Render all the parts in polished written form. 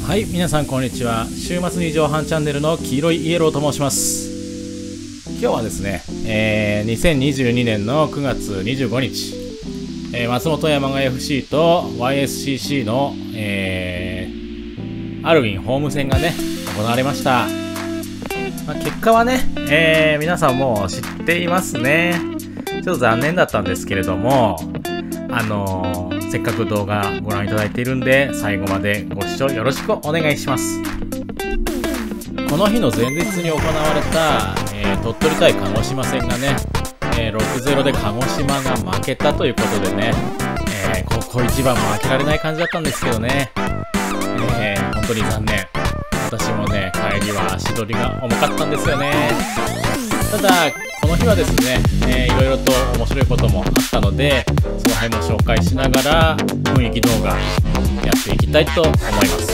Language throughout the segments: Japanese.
はい、皆さんこんにちは。週末2畳半チャンネルの黄色いイエローと申します。今日はですね、2022年の9月25日、松本山雅 FC と YSCC の、アルウィンホーム戦がね、行われました。結果はね、皆さんも知っていますね。ちょっと残念だったんですけれども、せっかく動画ご覧いただいているんで、最後までご視聴よろしくお願いします。この日の前日に行われた、鳥取対鹿児島戦がね、6-0 で鹿児島が負けたということでね、ここ一番負けられない感じだったんですけどね、本当に残念。私もね、帰りは足取りが重かったんですよね。ただこの日はですね、いろいろと面白いこともあったので、その辺も紹介しながら雰囲気動画やっていきたいと思います。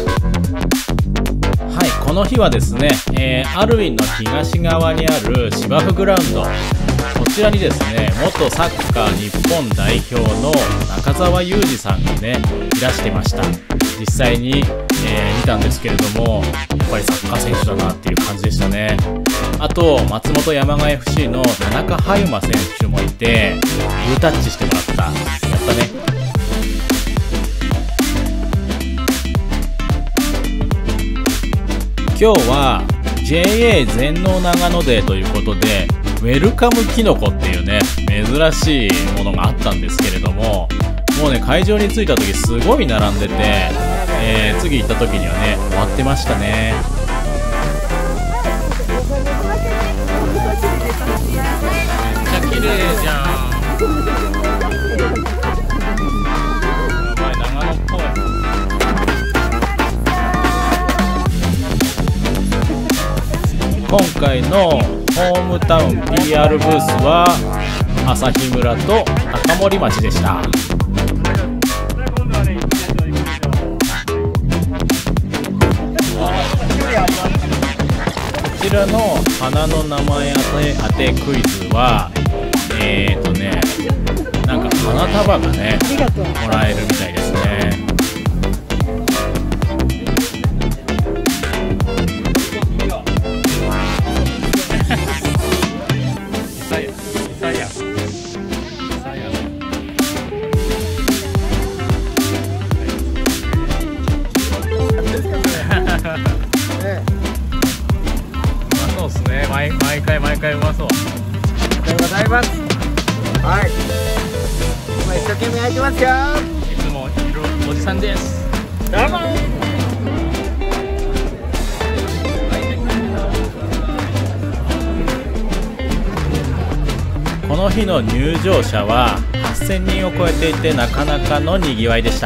はい、この日はですね、アルウィンの東側にある芝生グラウンド、こちらにですね、元サッカー日本代表の中澤佑二さんがね、いらしてました。実際に、見たんですけれども、やっぱりサッカー選手だなっていう感じでしたね。あと松本山雅 FC の田中葉馬選手もいて、グータッチしてもらった。やったね。今日は JA 全農長野デーということで、ウェルカムキノコっていうね、珍しいものがあったんですけれども、もうね、会場に着いた時すごい並んでて、次行った時にはね、終わってましたね。めっちゃ綺麗じゃん。お前長野っぽい。今回のホームタウン PR ブースは朝日村と高森町でした。こちらの花の名前当てクイズはなんか花束がねもらえるみたいですね。毎回うまそう。 ありがとうございます。はい。今一生懸命焼いてますよ。 いつもいるおじさんです。 どうも。 この日の入場者は8000人を超えていて、なかなかの賑わいでした。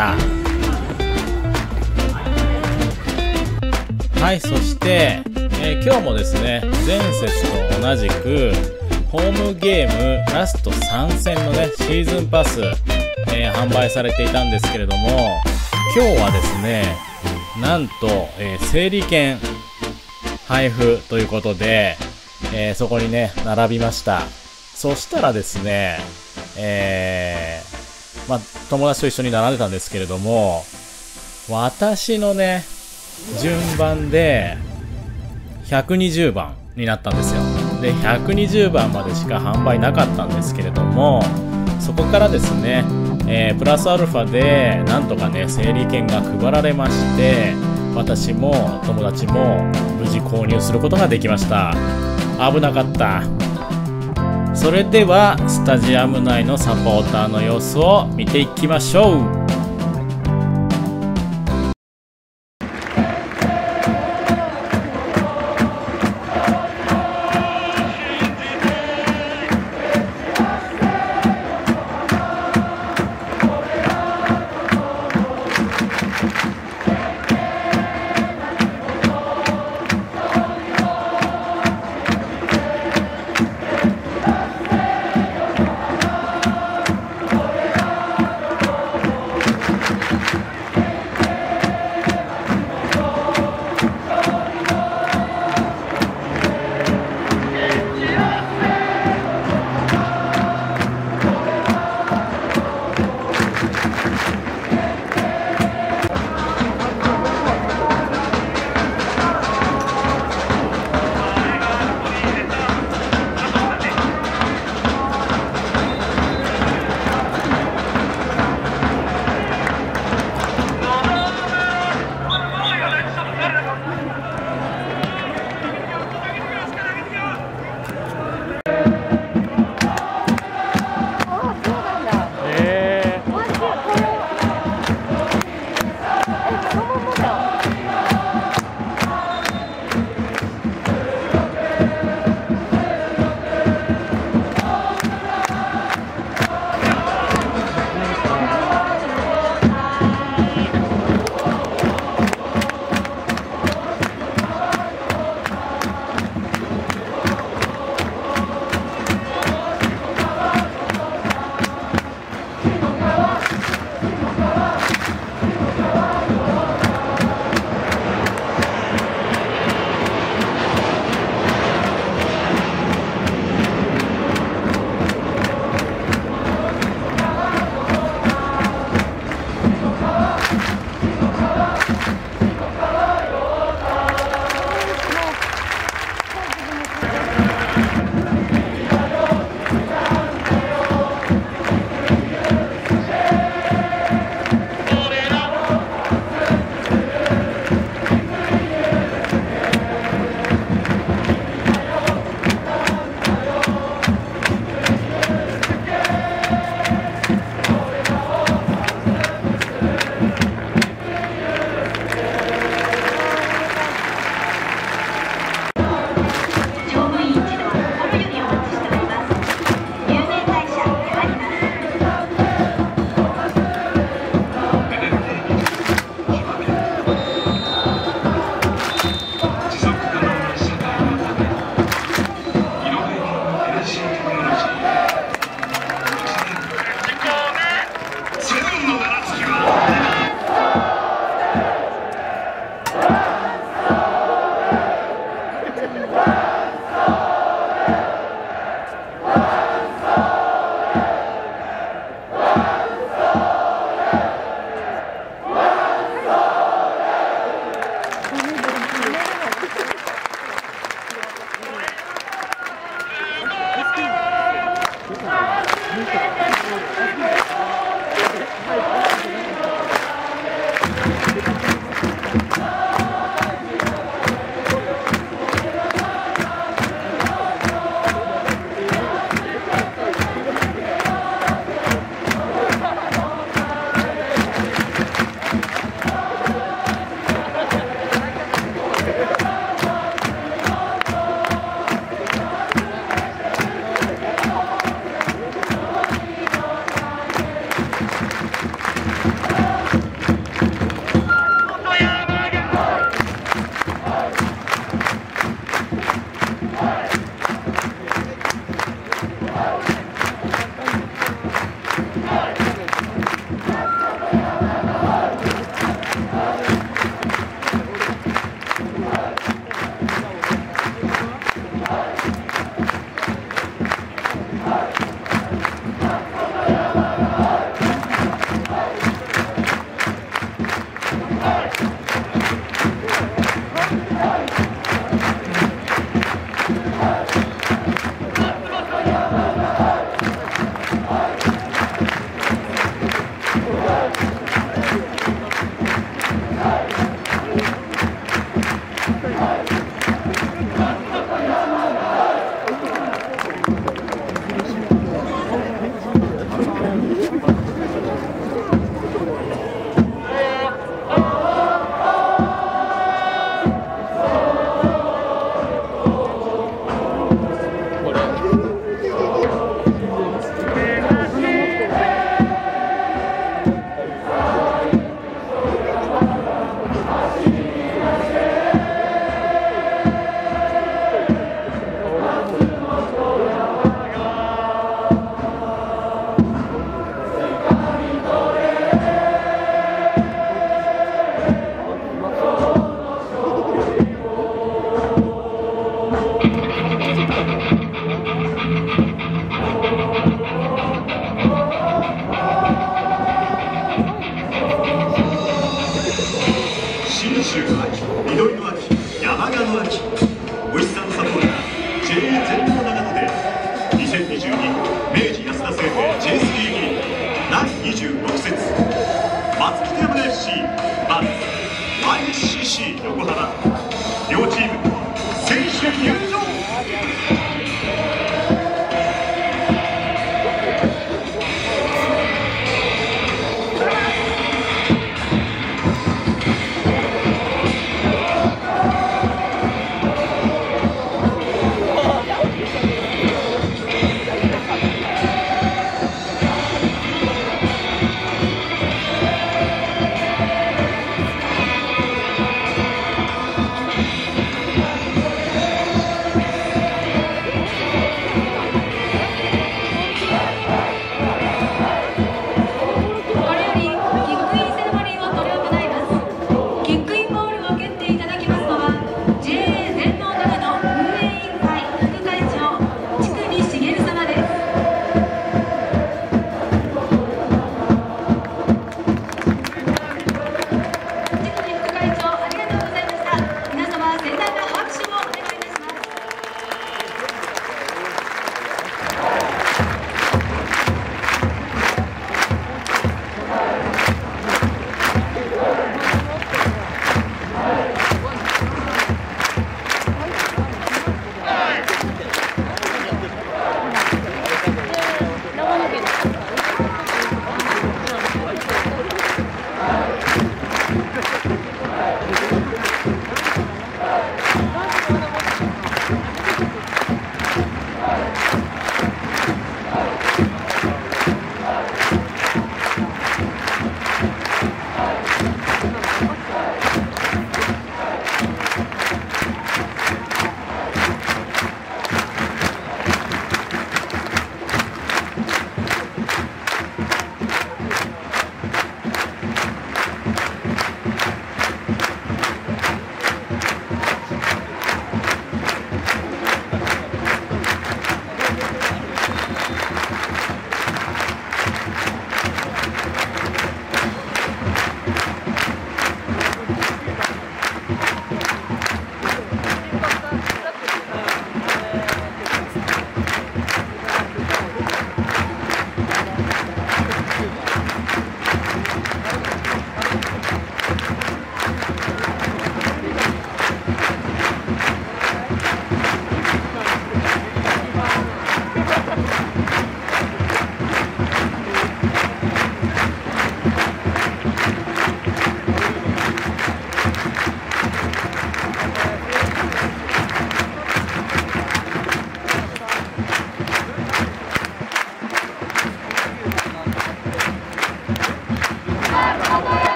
はい、そして今日もですね、前節と同じくホームゲームラスト3戦のね、シーズンパス、販売されていたんですけれども、今日はですね、なんと、整理券配布ということで、そこにね並びました。そしたらですね、友達と一緒に並んでたんですけれども、私のね順番で120番になったんですよ。で、120番までしか販売なかったんですけれども、そこからですね、プラスアルファでなんとかね整理券が配られまして、私も友達も無事購入することができました。危なかった。それではスタジアム内のサポーターの様子を見ていきましょう。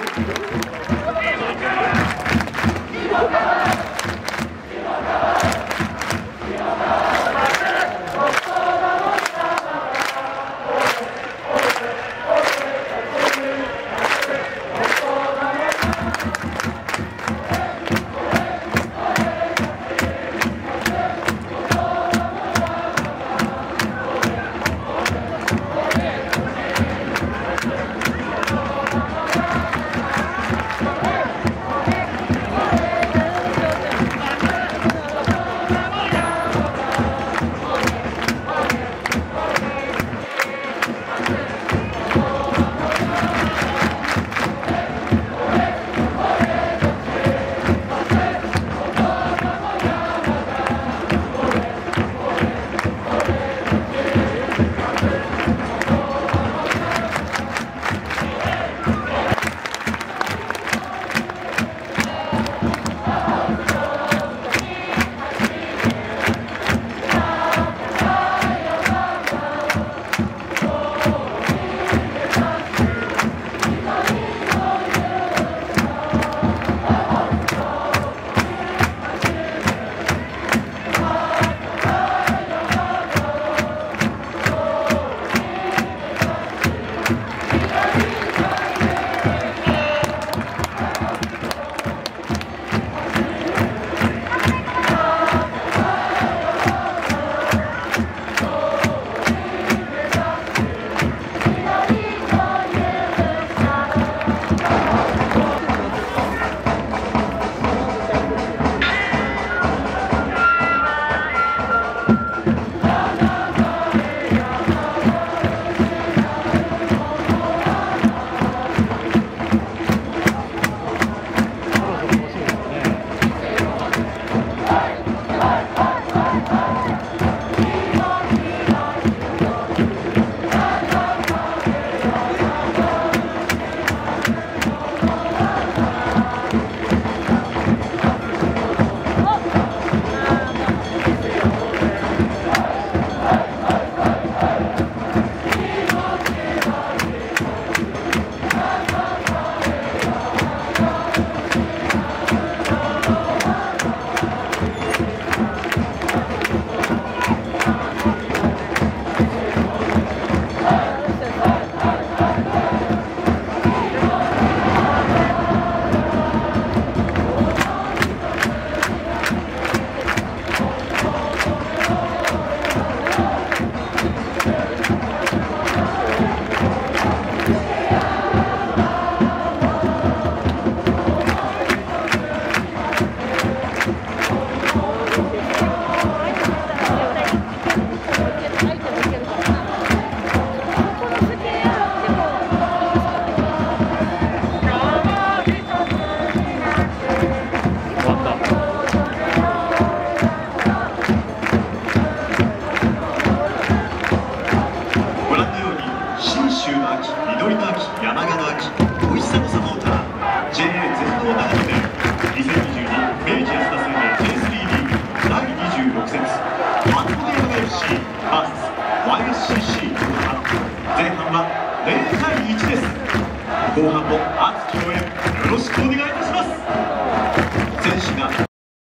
後半も熱き応援よろしくお願いいたします。選手が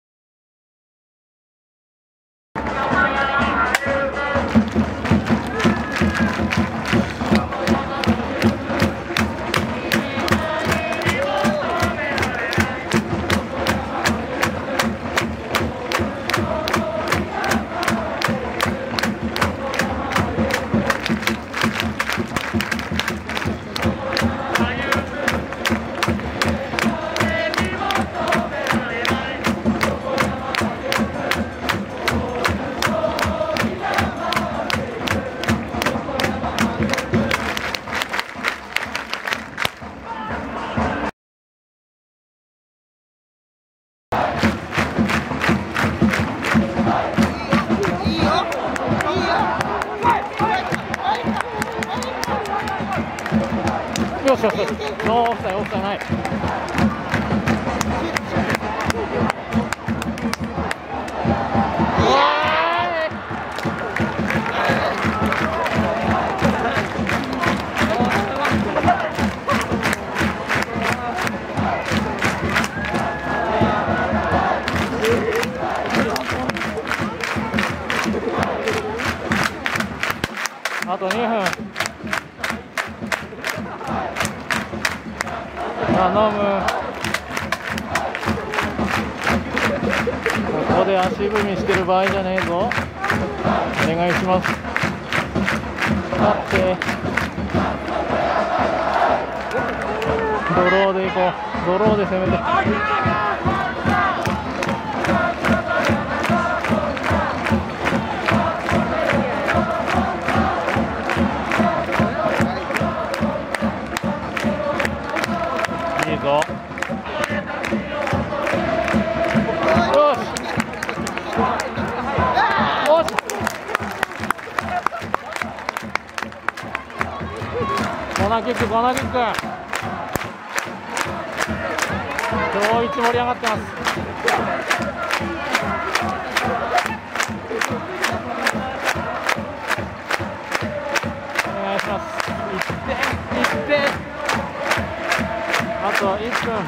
よしよしよし、ノーオフサイド、オフサイドない。 あと2分。頼む。ここで足踏みしてる場合じゃねえぞ。お願いします。待って。ドローで行こう。ドローで攻めて。いいぞ。よし。よし。コーナーキック、コーナーキック。今日一盛り上がってます。お願いします。1点。あと1分。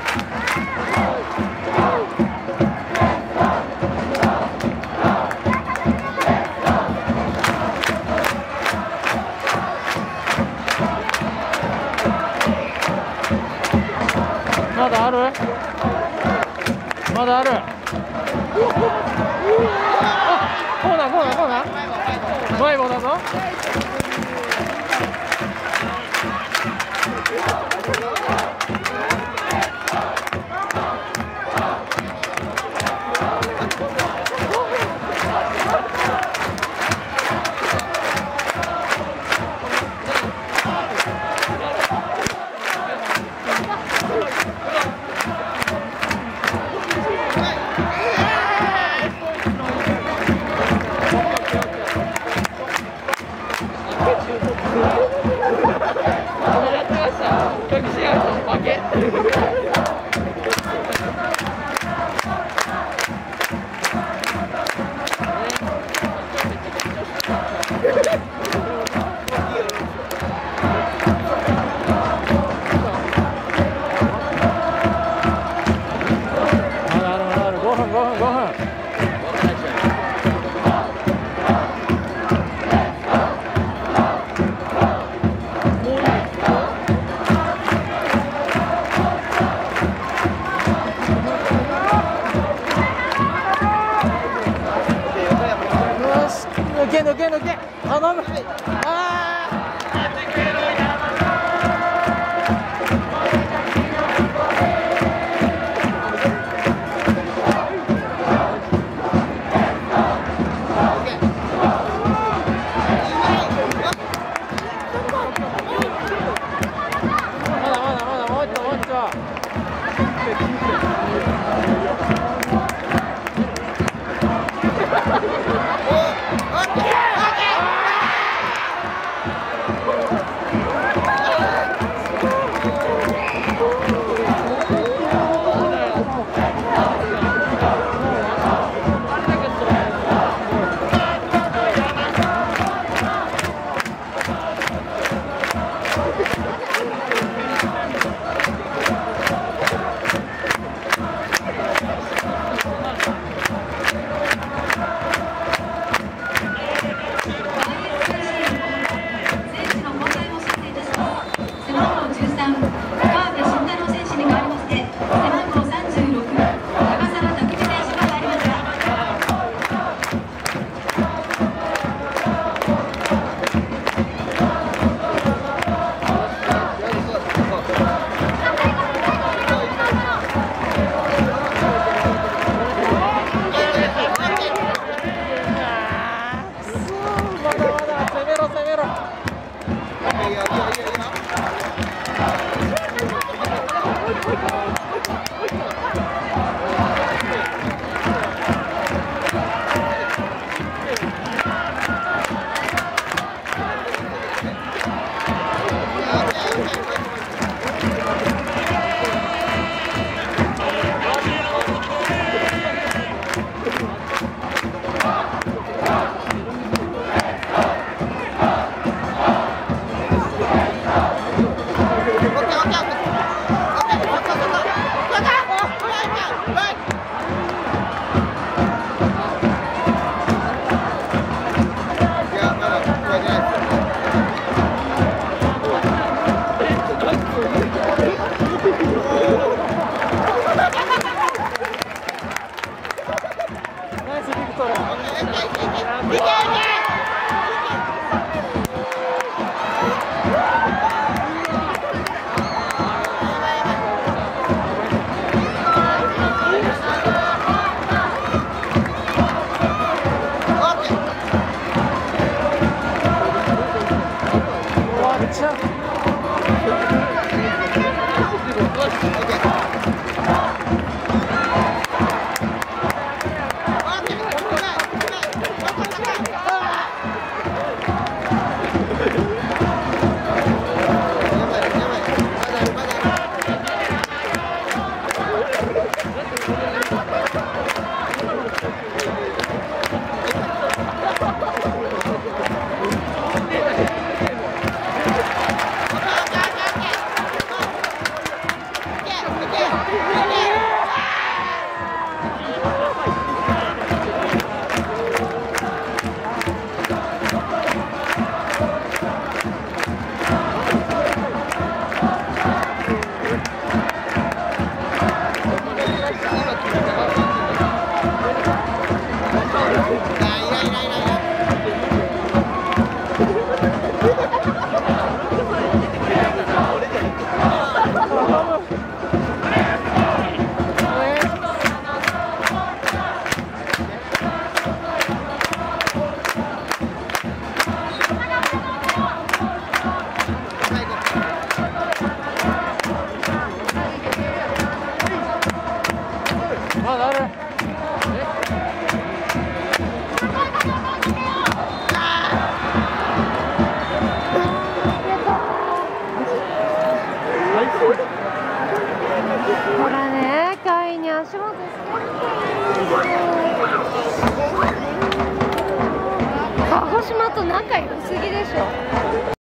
まだある？まだある。あ、コーナー。前棒だぞ。抜け頼む。 オッケーほらね、会員に足元つけ鹿児島と仲良すぎでしょ。